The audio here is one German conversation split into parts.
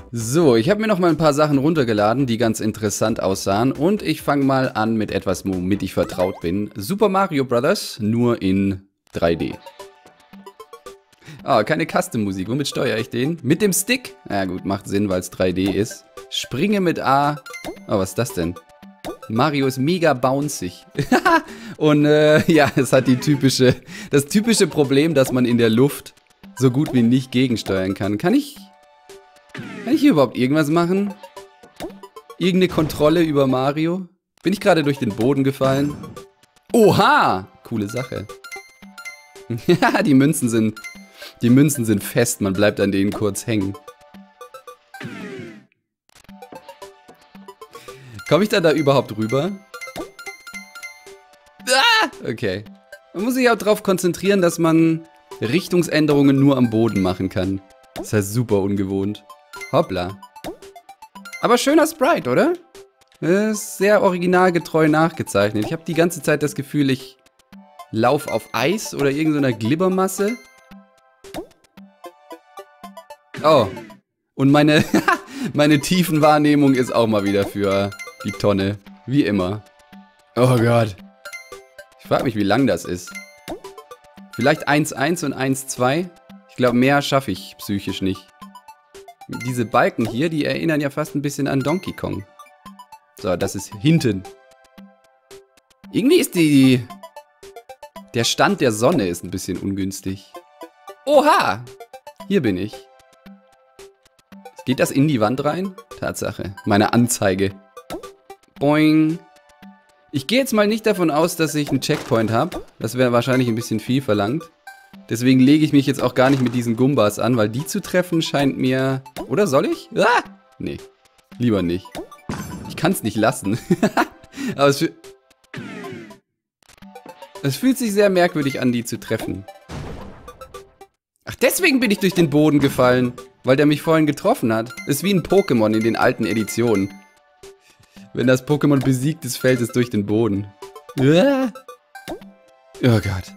So, ich habe mir noch mal ein paar Sachen runtergeladen, die ganz interessant aussahen. Und ich fange mal an mit etwas, womit ich vertraut bin. Super Mario Bros., nur in 3D. Ah, keine Custom-Musik. Womit steuere ich den? Mit dem Stick? Ja gut, macht Sinn, weil es 3D ist. Springe mit A. Oh, was ist das denn? Mario ist mega bouncig. Und ja, es hat das typische Problem, dass man in der Luft so gut wie nicht gegensteuern kann. Kann ich hier überhaupt irgendwas machen? Irgendeine Kontrolle über Mario? Bin ich gerade durch den Boden gefallen? Oha! Coole Sache. Ja, die Münzen sind fest, man bleibt an denen kurz hängen. Komme ich da überhaupt rüber? Ah! Okay. Man muss sich auch darauf konzentrieren, dass man Richtungsänderungen nur am Boden machen kann. Das heißt super ungewohnt. Hoppla. Aber schöner Sprite, oder? Das ist sehr originalgetreu nachgezeichnet. Ich habe die ganze Zeit das Gefühl, ich laufe auf Eis oder irgendeiner Glibbermasse. Oh. Und meine Tiefenwahrnehmung ist auch mal wieder für die Tonne. Wie immer. Oh Gott. Ich frage mich, wie lang das ist. Vielleicht 1,1 und 1,2. Ich glaube, mehr schaffe ich psychisch nicht. Diese Balken hier, die erinnern ja fast ein bisschen an Donkey Kong. So, das ist hinten. Irgendwie ist der Stand der Sonne ist ein bisschen ungünstig. Oha! Hier bin ich. Geht das in die Wand rein? Tatsache. Meine Anzeige. Boing. Ich gehe jetzt mal nicht davon aus, dass ich einen Checkpoint habe. Das wäre wahrscheinlich ein bisschen viel verlangt. Deswegen lege ich mich jetzt auch gar nicht mit diesen Gumbas an, weil die zu treffen scheint mir... Oder soll ich? Ah! Nee, lieber nicht. Ich kann es nicht lassen. Aber es fühlt sich sehr merkwürdig an, die zu treffen. Ach, deswegen bin ich durch den Boden gefallen. Weil der mich vorhin getroffen hat. Ist wie ein Pokémon in den alten Editionen. Wenn das Pokémon besiegt ist, fällt es durch den Boden. Oh Gott.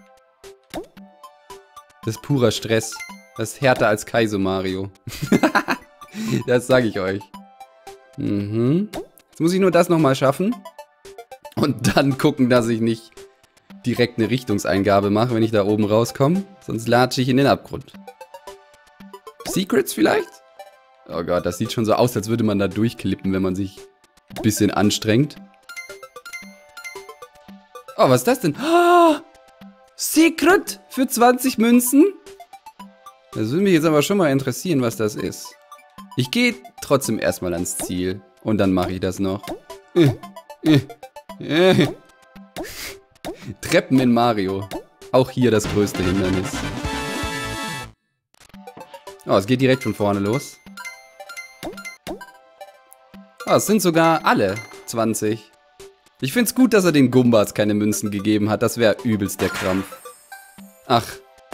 Das ist purer Stress. Das ist härter als Kaizo Mario. Das sage ich euch. Jetzt muss ich nur das nochmal schaffen. Und dann gucken, dass ich nicht direkt eine Richtungseingabe mache, wenn ich da oben rauskomme. Sonst latsche ich in den Abgrund. Secrets vielleicht? Oh Gott, das sieht schon so aus, als würde man da durchklippen, wenn man sich ein bisschen anstrengt. Oh, was ist das denn? Oh, Secret für 20 Münzen? Das würde mich jetzt aber schon mal interessieren, was das ist. Ich gehe trotzdem erstmal ans Ziel. Und dann mache ich das noch. Treppen in Mario. Auch hier das größte Hindernis. Oh, es geht direkt von vorne los. Oh, es sind sogar alle 20. Ich find's gut, dass er den Gumbas keine Münzen gegeben hat. Das wäre übelst der Krampf. Ach.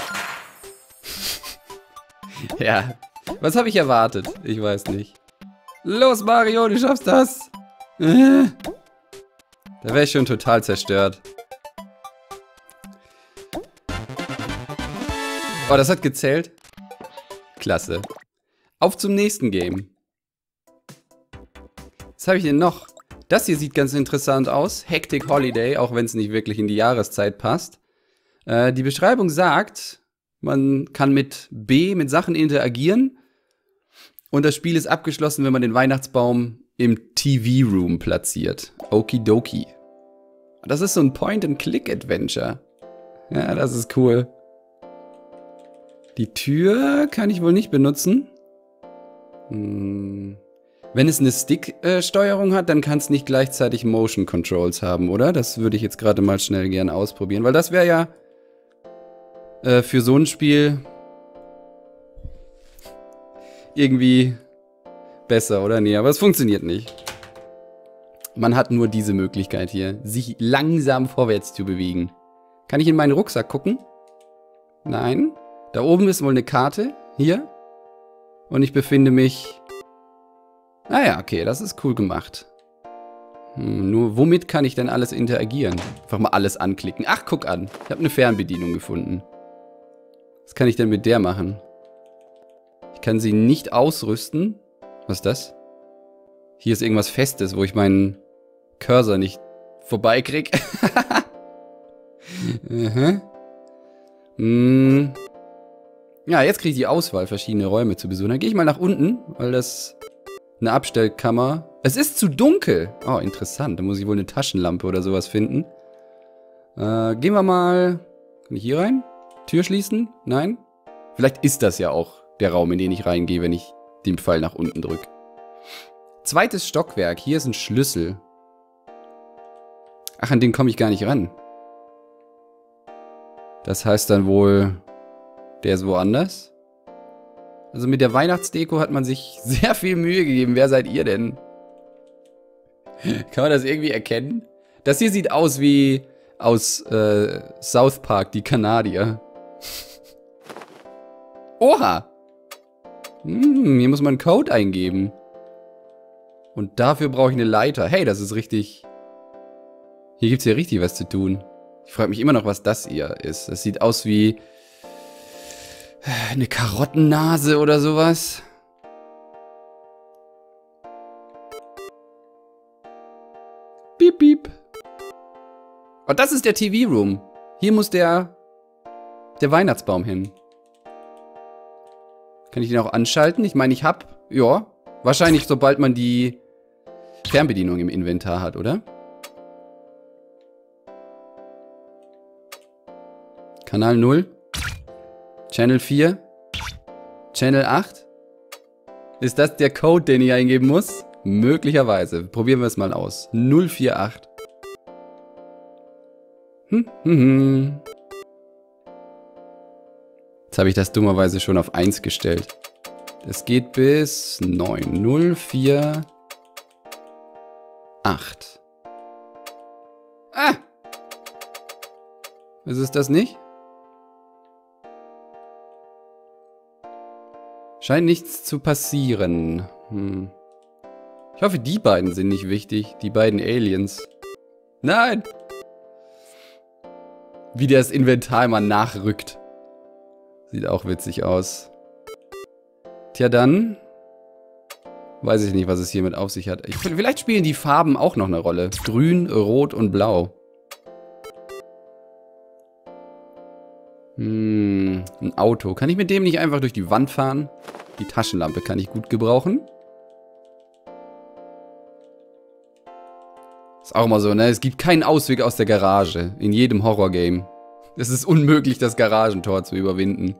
Ja. Was habe ich erwartet? Ich weiß nicht. Los, Mario, du schaffst das. Da wäre ich schon total zerstört. Oh, das hat gezählt. Klasse. Auf zum nächsten Game. Was habe ich denn noch? Das hier sieht ganz interessant aus. Hectic Holiday, auch wenn es nicht wirklich in die Jahreszeit passt. Die Beschreibung sagt, man kann mit B mit Sachen interagieren. Und das Spiel ist abgeschlossen, wenn man den Weihnachtsbaum im TV-Room platziert. Okidoki. Das ist so ein Point-and-Click-Adventure. Ja, das ist cool. Die Tür kann ich wohl nicht benutzen. Wenn es eine Stick-Steuerung hat, dann kann es nicht gleichzeitig Motion Controls haben, oder? Das würde ich jetzt gerade mal schnell gerne ausprobieren, weil das wäre ja für so ein Spiel irgendwie besser, oder? Nee, aber es funktioniert nicht. Man hat nur diese Möglichkeit hier, sich langsam vorwärts zu bewegen. Kann ich in meinen Rucksack gucken? Nein. Da oben ist wohl eine Karte. Hier. Und ich befinde mich... Ah ja, okay, das ist cool gemacht. Nur womit kann ich denn alles interagieren? Einfach mal alles anklicken. Ach, guck an. Ich habe eine Fernbedienung gefunden. Was kann ich denn mit der machen? Ich kann sie nicht ausrüsten. Was ist das? Hier ist irgendwas Festes, wo ich meinen Cursor nicht vorbeikrieg. Ja, jetzt kriege ich die Auswahl, verschiedene Räume zu besuchen. Dann gehe ich mal nach unten, weil das eine Abstellkammer. Es ist zu dunkel. Oh, interessant. Da muss ich wohl eine Taschenlampe oder sowas finden. Gehen wir mal... Kann ich hier rein? Tür schließen? Nein? Vielleicht ist das ja auch der Raum, in den ich reingehe, wenn ich den Pfeil nach unten drücke. Zweites Stockwerk. Hier ist ein Schlüssel. Ach, an den komme ich gar nicht ran. Das heißt dann wohl, der ist woanders. Also mit der Weihnachtsdeko hat man sich sehr viel Mühe gegeben. Wer seid ihr denn? Kann man das irgendwie erkennen? Das hier sieht aus wie aus South Park, die Kanadier. Oha! Hier muss man einen Code eingeben. Und dafür brauche ich eine Leiter. Hey, das ist richtig... Hier gibt es ja richtig was zu tun. Ich frage mich immer noch, was das hier ist. Das sieht aus wie... eine Karottennase oder sowas. Piep, piep. Und das ist der TV-Room. Hier muss der Weihnachtsbaum hin. Kann ich den auch anschalten? Ich meine, ich habe... Ja, wahrscheinlich sobald man die Fernbedienung im Inventar hat, oder? Kanal 0. Channel 4. Channel 8. Ist das der Code, den ich eingeben muss? Möglicherweise. Probieren wir es mal aus. 048. Jetzt habe ich das dummerweise schon auf 1 gestellt. Das geht bis 9. 048. Ah! Ist es das nicht? Scheint nichts zu passieren. Ich hoffe, die beiden sind nicht wichtig. Die beiden Aliens. Nein! Wie das Inventar immer nachrückt. Sieht auch witzig aus. Tja, dann... Weiß ich nicht, was es hiermit auf sich hat. Vielleicht spielen die Farben auch noch eine Rolle. Grün, Rot und Blau. Ein Auto. Kann ich mit dem nicht einfach durch die Wand fahren? Die Taschenlampe kann ich gut gebrauchen. Ist auch immer so, ne? Es gibt keinen Ausweg aus der Garage. In jedem Horrorgame. Es ist unmöglich, das Garagentor zu überwinden.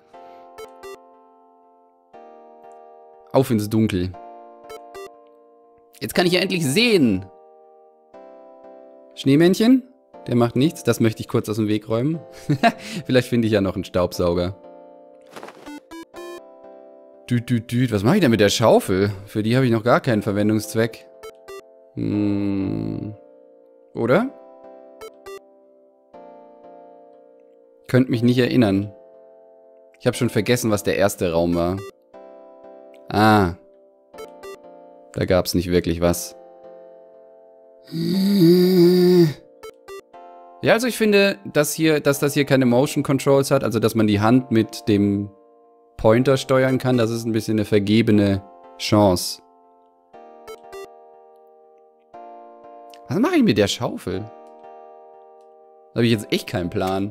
Auf ins Dunkel. Jetzt kann ich ja endlich sehen. Schneemännchen? Der macht nichts. Das möchte ich kurz aus dem Weg räumen. Vielleicht finde ich ja noch einen Staubsauger. Düt. Was mache ich denn mit der Schaufel? Für die habe ich noch gar keinen Verwendungszweck. Oder? Könnt mich nicht erinnern. Ich habe schon vergessen, was der erste Raum war. Ah. Da gab es nicht wirklich was. Ja, also ich finde, dass das hier keine Motion Controls hat, also dass man die Hand mit dem Pointer steuern kann, das ist ein bisschen eine vergebene Chance. Was mache ich mit der Schaufel? Da habe ich jetzt echt keinen Plan.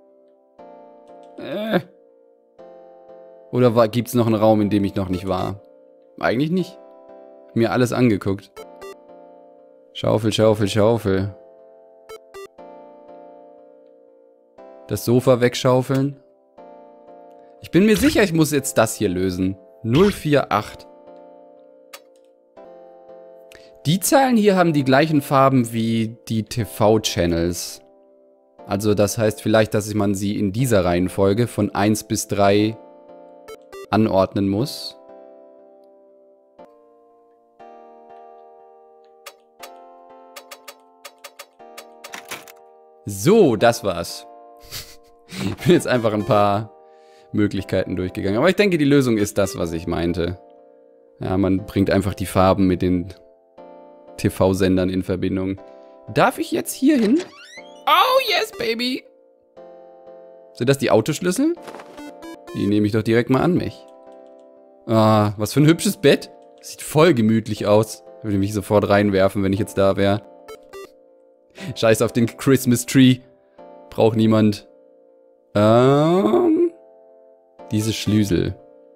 Oder gibt es noch einen Raum, in dem ich noch nicht war? Eigentlich nicht. Mir alles angeguckt. Schaufel. Das Sofa wegschaufeln. Ich bin mir sicher, ich muss jetzt das hier lösen. 048. Die Zahlen hier haben die gleichen Farben wie die TV-Channels. Also das heißt vielleicht, dass man sie in dieser Reihenfolge von 1 bis 3 anordnen muss. So, das war's. Ich bin jetzt einfach ein paar Möglichkeiten durchgegangen. Aber ich denke, die Lösung ist das, was ich meinte. Ja, man bringt einfach die Farben mit den TV-Sendern in Verbindung. Darf ich jetzt hier hin? Oh, yes, baby! Sind das die Autoschlüssel? Die nehme ich doch direkt mal an mich. Ah, was für ein hübsches Bett. Sieht voll gemütlich aus. Würde mich sofort reinwerfen, wenn ich jetzt da wäre. Scheiß auf den Christmas Tree. Braucht niemand. Diese Schlüssel.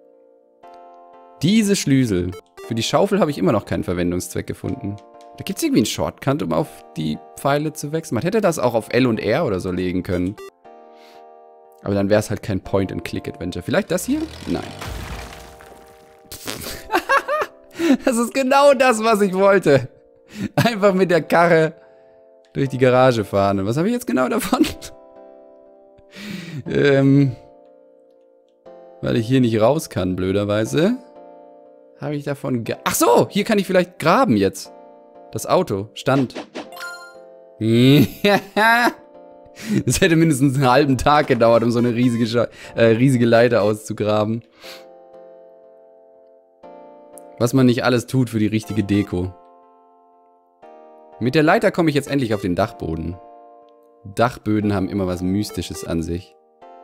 Diese Schlüssel. Für die Schaufel habe ich immer noch keinen Verwendungszweck gefunden. Da gibt es irgendwie einen Shortcut, um auf die Pfeile zu wechseln. Man hätte das auch auf L und R oder so legen können. Aber dann wäre es halt kein Point-and-Click-Adventure. Vielleicht das hier? Nein. Das ist genau das, was ich wollte. Einfach mit der Karre durch die Garage fahren. Und was habe ich jetzt genau davon? Weil ich hier nicht raus kann, blöderweise. Habe ich davon ach so, hier kann ich vielleicht graben jetzt. Das Auto stand. Das hätte mindestens einen halben Tag gedauert, um so eine riesige Leiter auszugraben. Was man nicht alles tut für die richtige Deko. Mit der Leiter komme ich jetzt endlich auf den Dachboden. Dachböden haben immer was Mystisches an sich.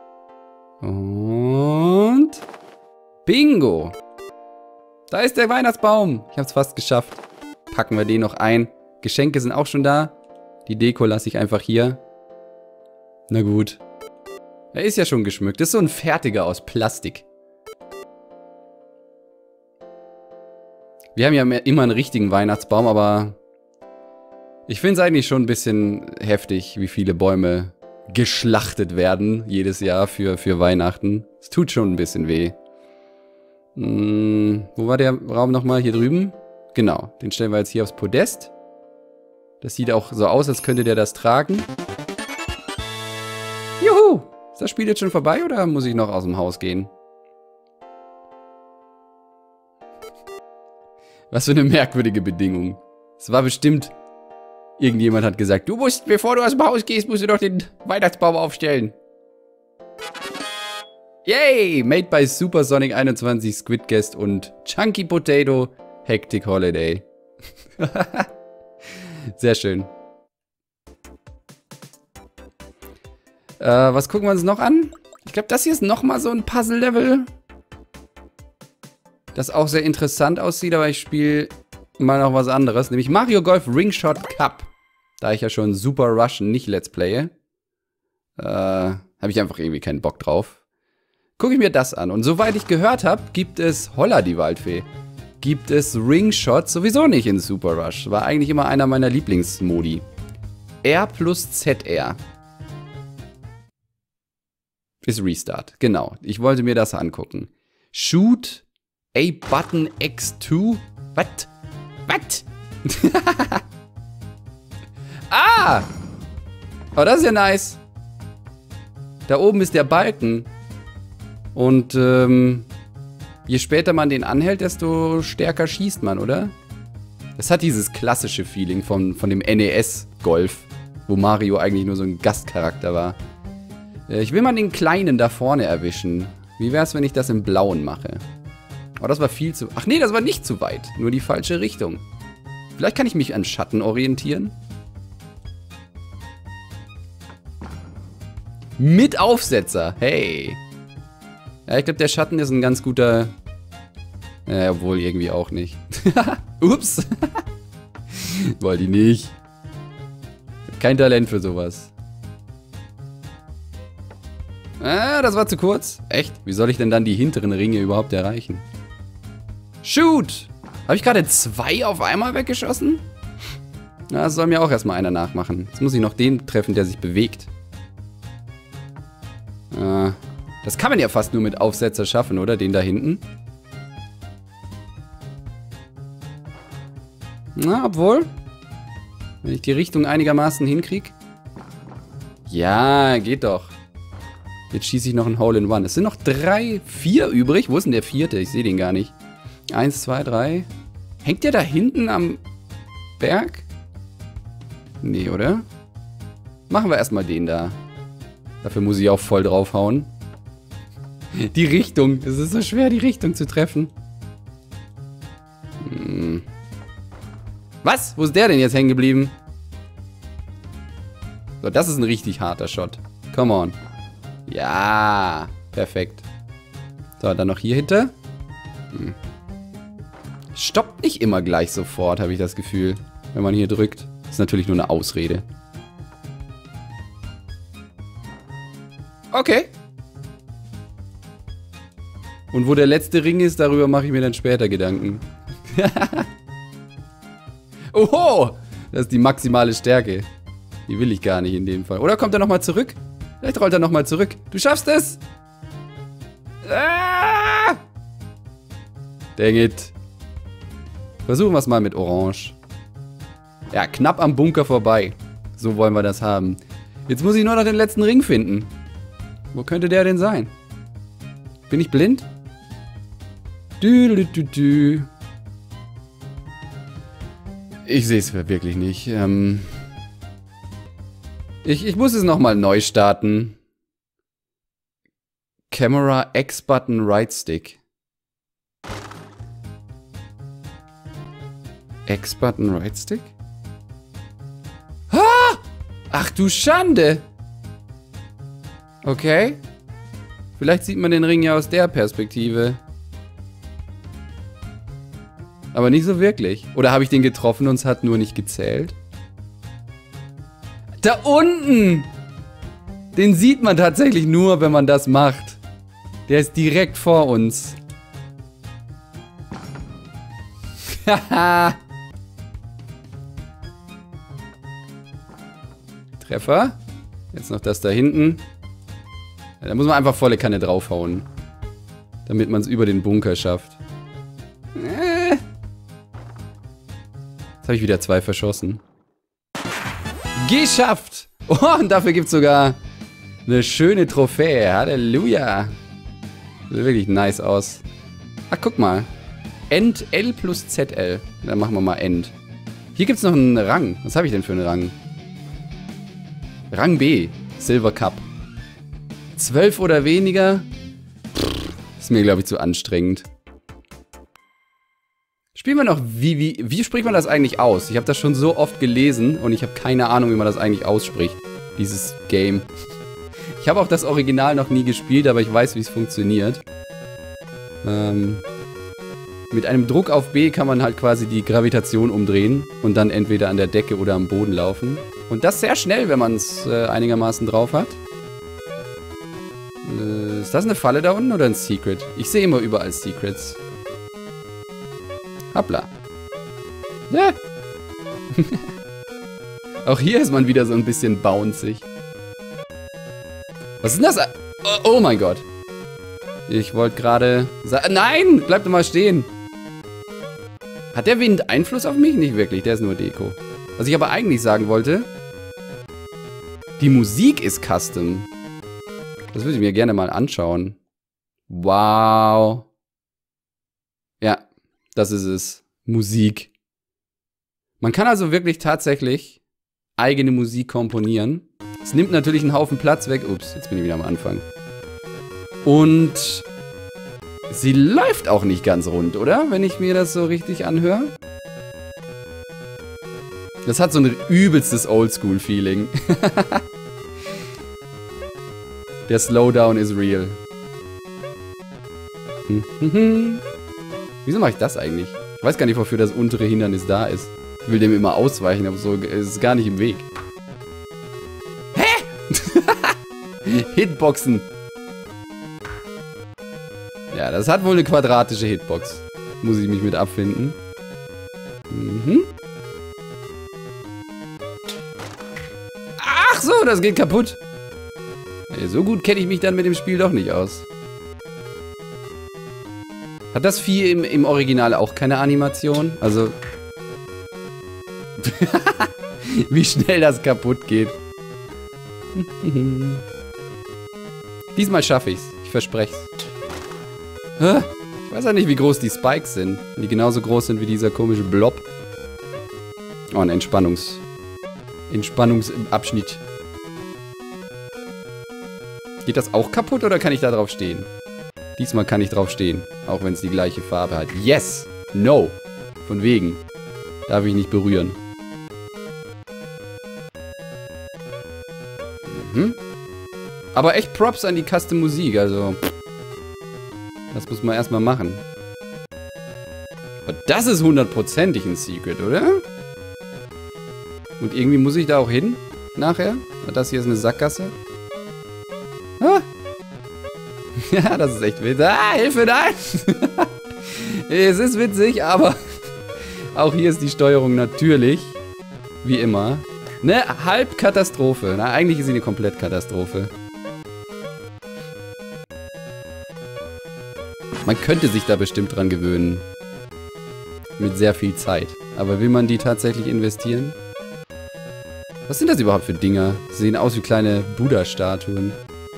Und... Bingo! Da ist der Weihnachtsbaum. Ich habe es fast geschafft. Packen wir den noch ein. Geschenke sind auch schon da. Die Deko lasse ich einfach hier. Na gut. Er ist ja schon geschmückt. Das ist so ein fertiger aus Plastik. Wir haben ja immer einen richtigen Weihnachtsbaum, aber ich finde es eigentlich schon ein bisschen heftig, wie viele Bäume geschlachtet werden jedes Jahr für Weihnachten. Es tut schon ein bisschen weh. Wo war der Raum nochmal? Hier drüben? Genau, den stellen wir jetzt hier aufs Podest. Das sieht auch so aus, als könnte der das tragen. Juhu! Ist das Spiel jetzt schon vorbei oder muss ich noch aus dem Haus gehen? Was für eine merkwürdige Bedingung. Es war bestimmt... Irgendjemand hat gesagt, du musst, bevor du aus dem Haus gehst, musst du doch den Weihnachtsbaum aufstellen. Yay! Made by Supersonic 21, Squidguest und Chunky Potato Hectic Holiday. Sehr schön. Was gucken wir uns noch an? Ich glaube, das hier ist nochmal so ein Puzzle-Level. Das auch sehr interessant aussieht, aber ich spiele mal noch was anderes. Nämlich Mario Golf Ringshot Cup. Da ich ja schon Super Rush nicht Let's Playe. Habe ich einfach irgendwie keinen Bock drauf. Gucke ich mir das an. Und soweit ich gehört habe, gibt es Holla die Waldfee. Gibt es Ringshot sowieso nicht in Super Rush. War eigentlich immer einer meiner Lieblingsmodi. R plus ZR. Ist Restart. Genau. Ich wollte mir das angucken. Shoot A Button X2. Was? Was? Ah! Oh, das ist ja nice. Da oben ist der Balken. Und je später man den anhält, desto stärker schießt man, oder? Das hat dieses klassische Feeling von dem NES-Golf, wo Mario eigentlich nur so ein Gastcharakter war. Ich will mal den Kleinen da vorne erwischen. Wie wär's, wenn ich das im Blauen mache? Oh, das war viel zu... Ach nee, das war nicht zu weit. Nur die falsche Richtung. Vielleicht kann ich mich an Schatten orientieren. Mit Aufsetzer. Hey. Ja, ich glaube, der Schatten ist ein ganz guter... Ja, obwohl irgendwie auch nicht. Ups. Wollte ich nicht. Kein Talent für sowas. Ah, das war zu kurz. Echt? Wie soll ich denn dann die hinteren Ringe überhaupt erreichen? Shoot! Habe ich gerade 2 auf einmal weggeschossen? Na, das soll mir auch erstmal einer nachmachen. Jetzt muss ich noch den treffen, der sich bewegt. Das kann man ja fast nur mit Aufsetzer schaffen, oder? Den da hinten. Na, obwohl. Wenn ich die Richtung einigermaßen hinkriege. Ja, geht doch. Jetzt schieße ich noch ein Hole-in-One. Es sind noch 4 übrig. Wo ist denn der 4.? Ich sehe den gar nicht. 1, 2, 3. Hängt der da hinten am Berg? Nee, oder? Machen wir erstmal den da. Dafür muss ich auch voll draufhauen. Die Richtung. Es ist so schwer, die Richtung zu treffen. Was? Wo ist der denn jetzt hängen geblieben? So, das ist ein richtig harter Shot. Come on. Ja. Perfekt. So, dann noch hier hinter. stoppt nicht immer gleich sofort, habe ich das Gefühl. Wenn man hier drückt. Das ist natürlich nur eine Ausrede. Okay. Und wo der letzte Ring ist, darüber mache ich mir dann später Gedanken. Oho! Das ist die maximale Stärke. Die will ich gar nicht in dem Fall. Oder kommt er nochmal zurück? Vielleicht rollt er nochmal zurück. Du schaffst es! Ah! Dang it. Versuchen wir es mal mit Orange. Ja, knapp am Bunker vorbei. So wollen wir das haben. Jetzt muss ich nur noch den letzten Ring finden. Wo könnte der denn sein? Bin ich blind? Ich sehe es wirklich nicht. Ich muss es nochmal neu starten. Camera X-Button Right Stick. X-Button Right Stick? Ah! Ach du Schande! Okay. Vielleicht sieht man den Ring ja aus der Perspektive. Aber nicht so wirklich. Oder habe ich den getroffen und es hat nur nicht gezählt? Da unten! Den sieht man tatsächlich nur, wenn man das macht. Der ist direkt vor uns. Haha. Treffer. Jetzt noch das da hinten. Ja, da muss man einfach volle Kanne draufhauen. Damit man es über den Bunker schafft. Jetzt habe ich wieder 2 verschossen. Geschafft! Oh, und dafür gibt es sogar eine schöne Trophäe. Halleluja! Sieht wirklich nice aus. Ach, guck mal. End L plus ZL. Dann machen wir mal End. Hier gibt es noch einen Rang. Was habe ich denn für einen Rang? Rang B. Silver Cup. 12 oder weniger? Ist mir, glaube ich, zu anstrengend. Spielen wir noch, wie spricht man das eigentlich aus? Ich habe das schon so oft gelesen und ich habe keine Ahnung, wie man das eigentlich ausspricht. Dieses Game. Ich habe auch das Original noch nie gespielt, aber ich weiß, wie es funktioniert. Mit einem Druck auf B kann man halt quasi die Gravitation umdrehen und dann entweder an der Decke oder am Boden laufen. Und das sehr schnell, wenn man es einigermaßen drauf hat. Ist das eine Falle da unten oder ein Secret? Ich sehe immer überall Secrets. Hoppla. Ja. Auch hier ist man wieder so ein bisschen bouncy. Was ist denn das? Oh mein Gott. Ich wollte gerade sagen... Nein! Bleib doch mal stehen. Hat der Wind Einfluss auf mich? Nicht wirklich, der ist nur Deko. Was ich aber eigentlich sagen wollte... Die Musik ist custom. Das würde ich mir gerne mal anschauen. Wow. Ja, das ist es. Musik. Man kann also wirklich tatsächlich eigene Musik komponieren. Es nimmt natürlich einen Haufen Platz weg. Ups, jetzt bin ich wieder am Anfang. Und sie läuft auch nicht ganz rund, oder? Wenn ich mir das so richtig anhöre. Das hat so ein übelstes Oldschool-Feeling. Der Slowdown is real. Wieso mache ich das eigentlich? Ich weiß gar nicht, wofür das untere Hindernis da ist. Ich will dem immer ausweichen, aber so ist es gar nicht im Weg. Hä? Hitboxen. Ja, das hat wohl eine quadratische Hitbox. Muss ich mich mit abfinden. Ach so, das geht kaputt. Ey, so gut kenne ich mich dann mit dem Spiel doch nicht aus. Hat das Vieh im Original auch keine Animation? Also... wie schnell das kaputt geht. Diesmal schaffe ich's. Ich verspreche es. Ich weiß ja nicht, wie groß die Spikes sind. Wenn die genauso groß sind wie dieser komische Blob. Oh, ein Entspannungsabschnitt. Geht das auch kaputt oder kann ich da drauf stehen? Diesmal kann ich drauf stehen. Auch wenn es die gleiche Farbe hat. Yes! No! Von wegen. Darf ich nicht berühren. Aber echt Props an die Custom Musik, also... Das muss man erstmal machen. Das ist hundertprozentig ein Secret, oder? Und irgendwie muss ich da auch hin, nachher. Das hier ist eine Sackgasse. Ah. Ja, das ist echt witzig. Ah, Hilfe, nein! Es ist witzig, aber auch hier ist die Steuerung natürlich, wie immer, eine Halbkatastrophe. Na, eigentlich ist sie eine Komplettkatastrophe. Man könnte sich da bestimmt dran gewöhnen. Mit sehr viel Zeit. Aber will man die tatsächlich investieren? Was sind das überhaupt für Dinger? Sie sehen aus wie kleine Buddha-Statuen.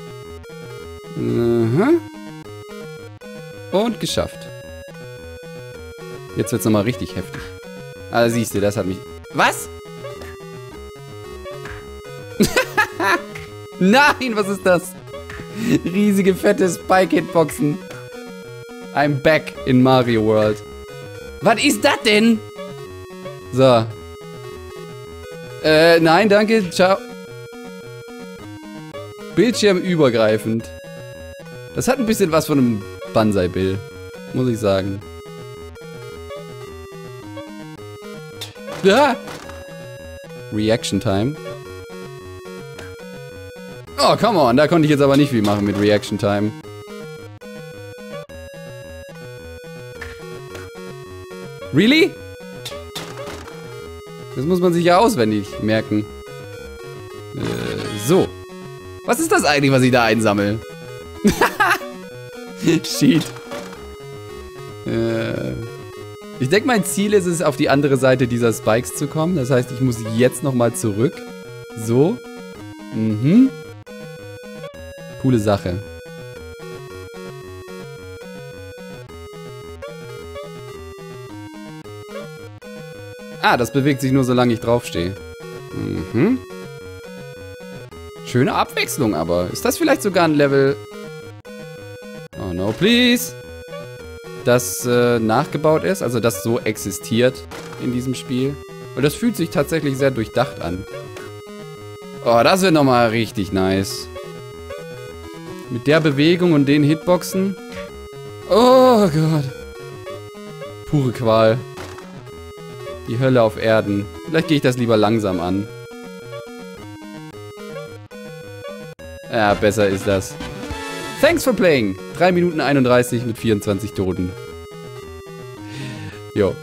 Und geschafft. Jetzt wird's nochmal richtig heftig. Ah, siehst du, das hat mich... Was? Nein, was ist das? Riesige, fette Spike-Hitboxen. I'm back in Mario World. Was ist das denn? So. Nein, danke. Ciao. Bildschirmübergreifend. Das hat ein bisschen was von einem Banzai-Bill. Muss ich sagen. Ja. Reaction Time. Oh, come on. Da konnte ich jetzt aber nicht viel machen mit Reaction Time. Really? Das muss man sich ja auswendig merken. So. Was ist das eigentlich, was ich da einsammle? Shit. Ich denke, mein Ziel ist es, auf die andere Seite dieser Spikes zu kommen. Das heißt, ich muss jetzt nochmal zurück. So. Mhm. Coole Sache. Ah, das bewegt sich nur, solange ich draufstehe. Mhm. Schöne Abwechslung aber. Ist das vielleicht sogar ein Level... Oh no, please! Das nachgebaut ist, also das so existiert in diesem Spiel. Und das fühlt sich tatsächlich sehr durchdacht an. Oh, das wird nochmal richtig nice. Mit der Bewegung und den Hitboxen. Oh Gott. Pure Qual. Die Hölle auf Erden. Vielleicht gehe ich das lieber langsam an. Ja, besser ist das. Thanks for playing. 3 Minuten 31 mit 24 Toten. Jo.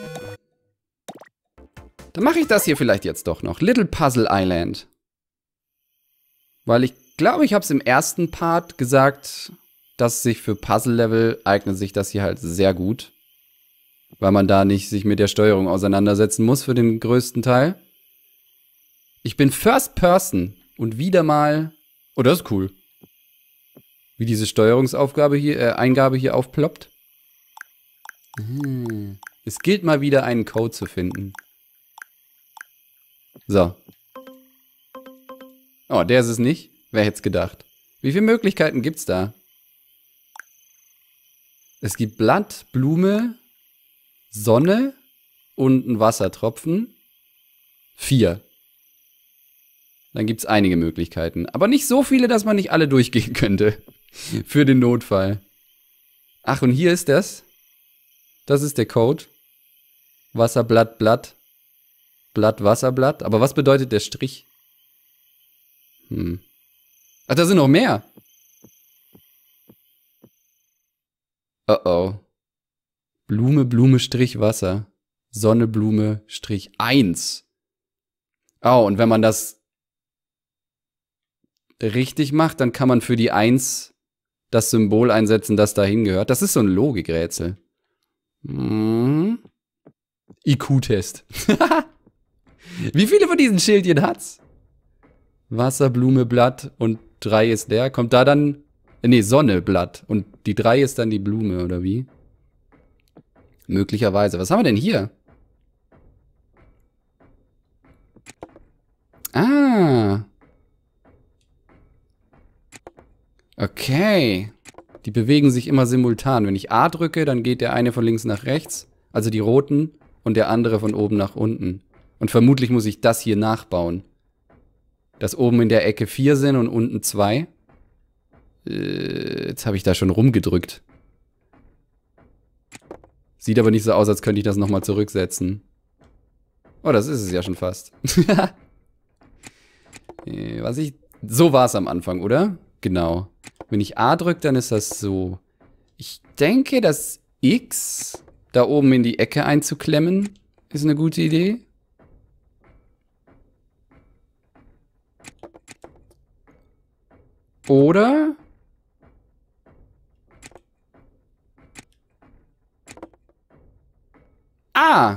Dann mache ich das hier vielleicht jetzt doch noch. Little Puzzle Island. Weil ich glaube, ich habe es im ersten Part gesagt, dass sich für Puzzle-Level eignet sich das hier halt sehr gut. Weil man da nicht sich mit der Steuerung auseinandersetzen muss für den größten Teil. Ich bin First Person und wieder mal... Oh, das ist cool. Wie diese Steuerungsaufgabe hier, Eingabe hier aufploppt. Es gilt mal wieder einen Code zu finden. So. Oh, der ist es nicht. Wer hätte es gedacht? Wie viele Möglichkeiten gibt's da? Es gibt Blatt, Blume, Sonne und ein Wassertropfen. 4. Dann gibt's einige Möglichkeiten. Aber nicht so viele, dass man nicht alle durchgehen könnte. Für den Notfall. Ach, und hier ist das. Das ist der Code. Wasser, Blatt, Blatt. Blatt, Wasser, Blatt. Aber was bedeutet der Strich? Ach, da sind noch mehr. Oh oh. Blume, Blume, Strich, Wasser. Sonne, Blume, Strich, 1. Oh, und wenn man das richtig macht, dann kann man für die 1 das Symbol einsetzen, das dahin gehört. Das ist so ein Logikrätsel. IQ-Test. Wie viele von diesen Schildchen hat's? Wasser, Blume, Blatt und 3 ist der. Kommt da dann... Nee, Sonne, Blatt. Und die 3 ist dann die Blume, oder wie? Möglicherweise. Was haben wir denn hier? Ah. Okay. Die bewegen sich immer simultan. Wenn ich A drücke, dann geht der eine von links nach rechts. Also die roten. Und der andere von oben nach unten. Und vermutlich muss ich das hier nachbauen. Dass oben in der Ecke 4 sind und unten 2. Jetzt habe ich da schon rumgedrückt. Sieht aber nicht so aus, als könnte ich das nochmal zurücksetzen. Oh, das ist es ja schon fast. So war es am Anfang, oder? Genau. Wenn ich A drücke, dann ist das so. Ich denke, das X da oben in die Ecke einzuklemmen, ist eine gute Idee. Oder? Ah!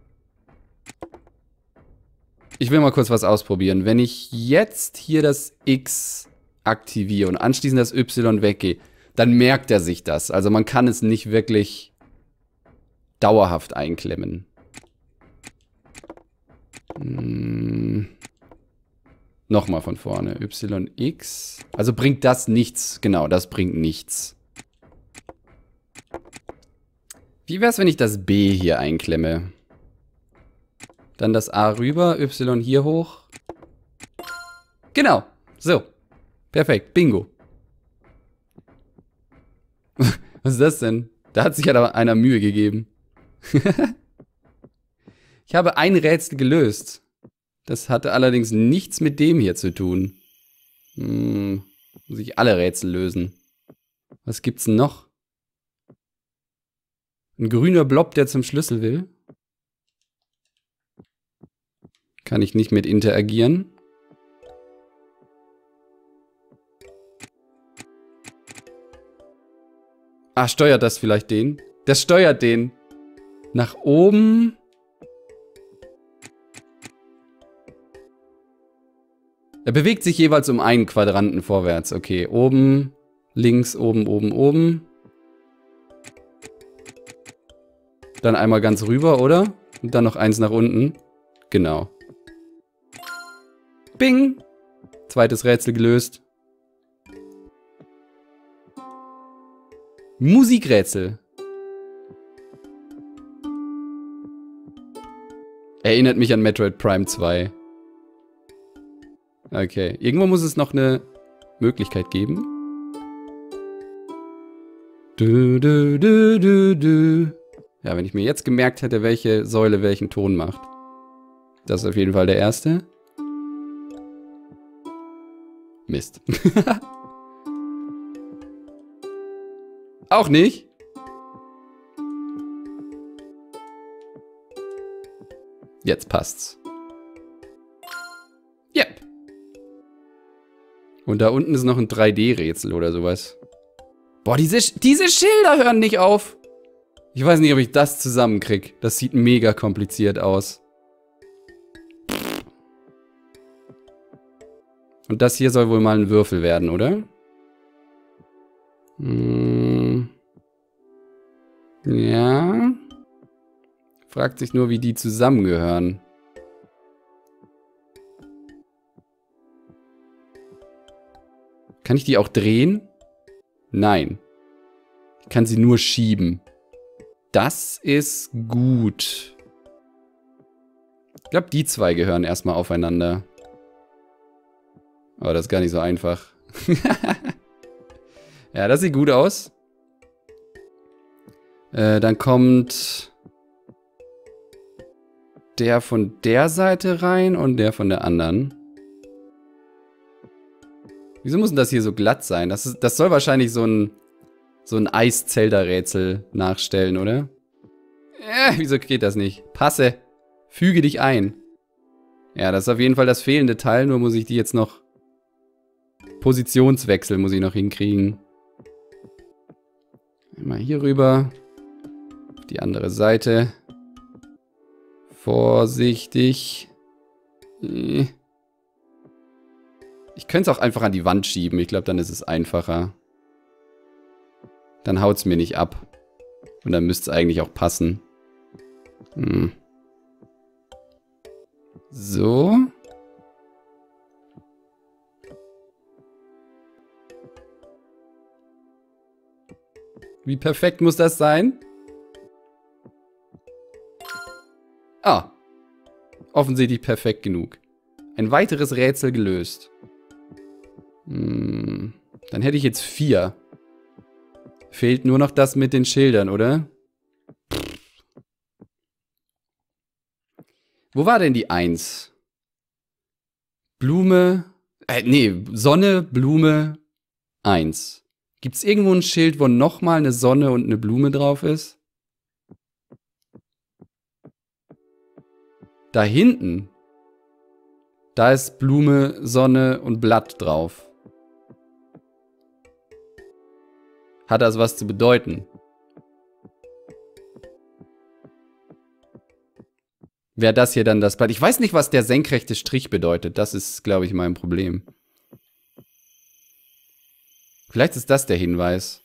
Ich will mal kurz was ausprobieren. Wenn ich jetzt hier das X aktiviere und anschließend das Y weggehe, dann merkt er sich das. Also man kann es nicht wirklich dauerhaft einklemmen. Nochmal von vorne. YX. Also bringt das nichts. Genau, das bringt nichts. Wie wäre es, wenn ich das B hier einklemme? Dann das A rüber, Y hier hoch. Genau. So. Perfekt. Bingo. Was ist das denn? Da hat sich aber einer Mühe gegeben. Ich habe ein Rätsel gelöst. Das hatte allerdings nichts mit dem hier zu tun. Muss ich alle Rätsel lösen. Was gibt's denn noch? Ein grüner Blob, der zum Schlüssel will. Kann ich nicht mit interagieren. Ah, steuert das vielleicht den? Das steuert den. Nach oben. Er bewegt sich jeweils um einen Quadranten vorwärts. Okay, oben, links, oben, oben, oben. Dann einmal ganz rüber, oder? Und dann noch eins nach unten. Genau. Bing! Zweites Rätsel gelöst. Musikrätsel. Erinnert mich an Metroid Prime 2. Okay, irgendwo muss es noch eine Möglichkeit geben. Ja, wenn ich mir jetzt gemerkt hätte, welche Säule welchen Ton macht. Das ist auf jeden Fall der erste. Mist. Auch nicht. Jetzt passt's. Yep. Und da unten ist noch ein 3D-Rätsel oder sowas. Boah, diese Schilder hören nicht auf. Ich weiß nicht, ob ich das zusammenkriege. Das sieht mega kompliziert aus. Und das hier soll wohl mal ein Würfel werden, oder? Ja. Fragt sich nur, wie die zusammengehören. Kann ich die auch drehen? Nein. Ich kann sie nur schieben. Das ist gut. Ich glaube, die zwei gehören erstmal aufeinander. Aber das ist gar nicht so einfach. Ja, das sieht gut aus. Dann kommt der von der Seite rein und der von der anderen. Wieso muss denn das hier so glatt sein? Das soll wahrscheinlich so ein Eis-Zelda-Rätsel nachstellen, oder? Wieso geht das nicht? Passe. Füge dich ein. Ja, das ist auf jeden Fall das fehlende Teil, nur muss ich die jetzt noch... Positionswechsel muss ich noch hinkriegen. Mal hier rüber. Auf die andere Seite. Vorsichtig. Ich könnte es auch einfach an die Wand schieben. Ich glaube, dann ist es einfacher. Dann haut es mir nicht ab. Und dann müsste es eigentlich auch passen. So. Wie perfekt muss das sein? Ah. Offensichtlich perfekt genug. Ein weiteres Rätsel gelöst. Dann hätte ich jetzt 4. Fehlt nur noch das mit den Schildern, oder? Wo war denn die 1? Blume. Nee, Sonne, Blume, 1. Gibt's irgendwo ein Schild, wo nochmal eine Sonne und eine Blume drauf ist? Da hinten. Da ist Blume, Sonne und Blatt drauf. Hat das was zu bedeuten? Wäre das hier dann das Blatt? Ich weiß nicht, was der senkrechte Strich bedeutet. Das ist, glaube ich, mein Problem. Vielleicht ist das der Hinweis.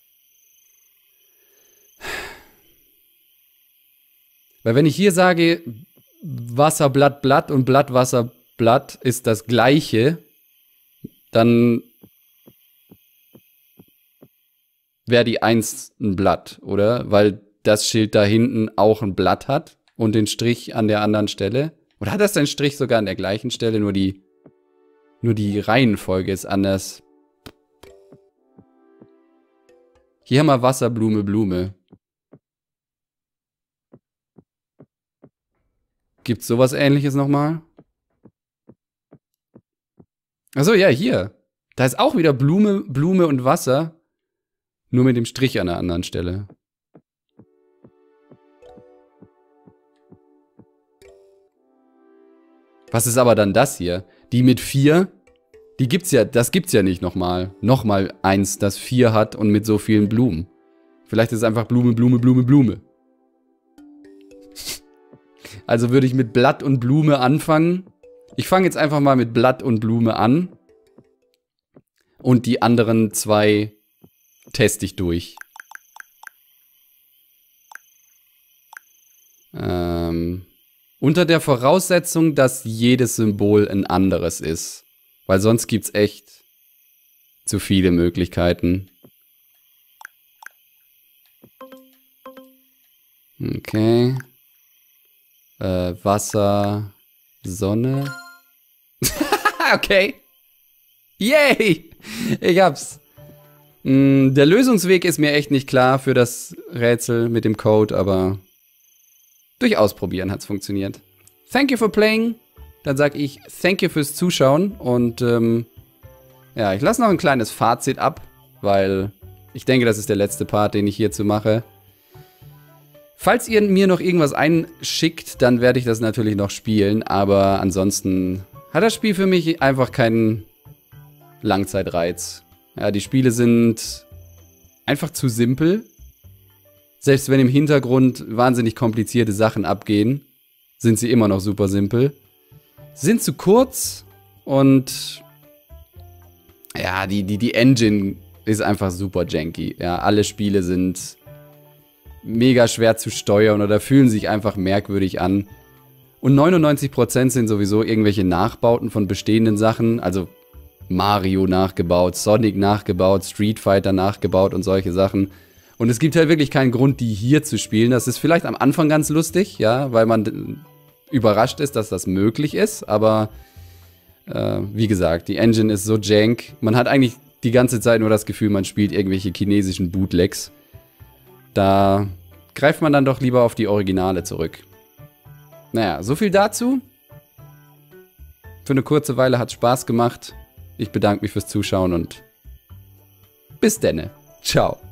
Weil wenn ich hier sage, Wasserblatt, Blatt und Blatt, Wasser, Blatt ist das gleiche, dann wäre die 1 ein Blatt, oder? Weil das Schild da hinten auch ein Blatt hat. Und den Strich an der anderen Stelle. Oder hat das den Strich sogar an der gleichen Stelle? Nur die Reihenfolge ist anders. Hier haben wir Wasser, Blume, Blume. Gibt's sowas Ähnliches nochmal? Achso, ja, hier. Da ist auch wieder Blume, Blume und Wasser. Nur mit dem Strich an der anderen Stelle. Was ist aber dann das hier? Die mit 4, die gibt's ja, das gibt's ja nicht nochmal. Nochmal 1, das 4 hat und mit so vielen Blumen. Vielleicht ist es einfach Blume, Blume, Blume, Blume. Also würde ich mit Blatt und Blume anfangen. Ich fange jetzt einfach mal mit Blatt und Blume an. Und die anderen 2 teste ich durch. Unter der Voraussetzung, dass jedes Symbol ein anderes ist. Weil sonst gibt's echt zu viele Möglichkeiten. Okay. Wasser, Sonne. Okay. Yay! Ich hab's. Der Lösungsweg ist mir echt nicht klar für das Rätsel mit dem Code, aber durch Ausprobieren hat's funktioniert. Thank you for playing. Dann sag ich thank you fürs Zuschauen. Und ja, ich lasse noch ein kleines Fazit ab, weil ich denke, das ist der letzte Part, den ich hierzu mache. Falls ihr mir noch irgendwas einschickt, dann werde ich das natürlich noch spielen. Aber ansonsten hat das Spiel für mich einfach keinen Langzeitreiz. Ja, die Spiele sind einfach zu simpel. Selbst wenn im Hintergrund wahnsinnig komplizierte Sachen abgehen, sind sie immer noch super simpel. Sind zu kurz und ja, die Engine ist einfach super janky. Ja, alle Spiele sind mega schwer zu steuern oder fühlen sich einfach merkwürdig an. Und 99% sind sowieso irgendwelche Nachbauten von bestehenden Sachen. Also Mario nachgebaut, Sonic nachgebaut, Street Fighter nachgebaut und solche Sachen. Und es gibt halt wirklich keinen Grund, die hier zu spielen. Das ist vielleicht am Anfang ganz lustig, ja, weil man überrascht ist, dass das möglich ist. Aber wie gesagt, die Engine ist so jank. Man hat eigentlich die ganze Zeit nur das Gefühl, man spielt irgendwelche chinesischen Bootlegs. Da greift man dann doch lieber auf die Originale zurück. Naja, so viel dazu. Für eine kurze Weile hat es Spaß gemacht. Ich bedanke mich fürs Zuschauen und bis denne. Ciao.